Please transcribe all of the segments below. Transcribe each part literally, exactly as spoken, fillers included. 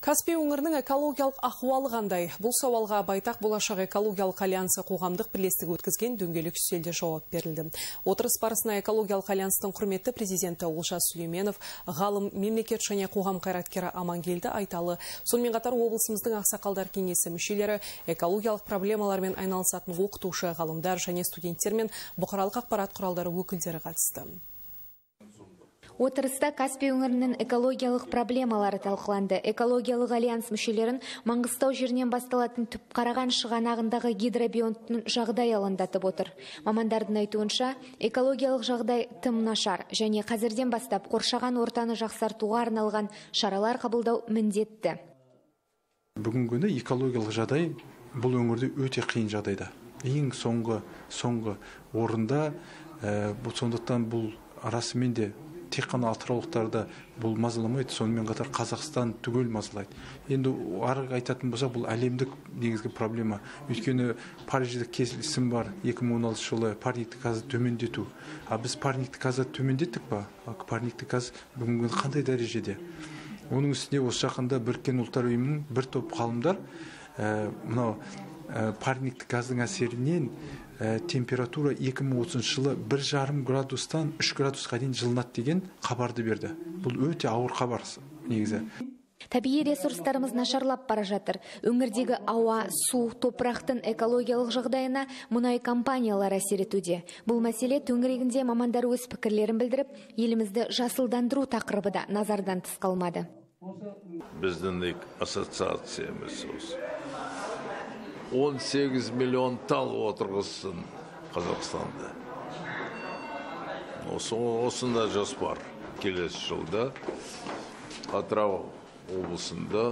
Каспий өңірінің экологиялық ахуалы қандай? Бұл сауалға Байтақ болашақ экологиялық альянсы қоғамдық бірлестігі өткізген дөңгелек үстелде жауап берілді. Отырыс барысына экологиялық альянстың құрметті президенті Олжас Сүлейменов, ғалым, мемлекет және қоғам қайраткері Амангелді Айталы, сонымен қатар облысымыздың ақсақалдар кеңесі мүшелері, экологиялық проблемалармен айналысатын оқытушы, ғалымдар және студенттер мен бұқаралық ақпарат құралдары өкілдері қатысты. Отырыста Каспий өңірінің экологиялық проблемалары талқыланды. Экологиялық альянс мүшелерін Маңғыстау жерінен басталатын түп қараған шығанағындағы гидробионттың жағдай алаңдатып отыр. Мамандардың айтуынша, экологиялық жағдай тым нашар және қазірден бастап қоршаған ортаны жақсартуға арналған шаралар қабылдау міндетті. Бүгінгі күні экологиялық жағдай бұл өңірде өте қиын жағдайда. Ең соңғы соңғы орында, ә, бұл сондықтан бұл расымен де тек қана атыраулықтарды бұл мазаламайды, сонымен қатар Қазақстан түгел мазалайды. Енді арғы айтатын болса, бұл әлемдік негізгі проблема. Өйткені Парижде келісім бар, екі мың он алтыншы жылы парниктік газды төмендету. А біз парниктік газды төмендеттік па? Парниктік газ бүгінгі қандай дәрежеде? Оның үстіне осы жақында Біріккен ұлттар ұйымының бір топ ғалымдар ә, мынау ә, парниктік газдың әсерінен ә, температура екі мың отызыншы жылы бір жарым градустан үш градусқа дейін жылынады деген хабарды берді. Бұл өте ауыр хабар негізі. Табиғи ресурстарымыз нашарлап бара жатыр. Өңірдегі ауа, су, топырақтың экологиялық жағдайына мұнай компаниялар әсер етуде. Бұл мәселе төңірегінде мамандар өз пікірлерін білдіріп, елімізді жасылдандыру тақырыбы да назардан тыс қалмады. Біздің ассоциациямыз осы. он сегіз миллион тал отырғызсын Қазақстанда. Осы осында жоспар. Келесі жылда Атырау облысында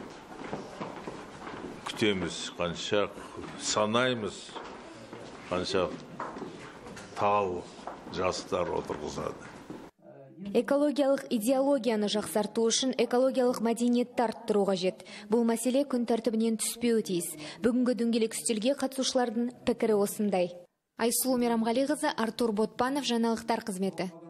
күтеміз, қанша санаймыз, қанша тал жастар отырғызады. Экологиялық идеологияны жақсарту үшін экологиялық мәдениетті арттыру қажет. Бұл мәселе күн тәртібінен түспеуі тиіс. Бүгінгі дөңгелек үстелге қатысушылардың пікірі осындай. Айсұлу Мейрамғалиқызы, Артур Ботпанов, жаңалықтар қызметі.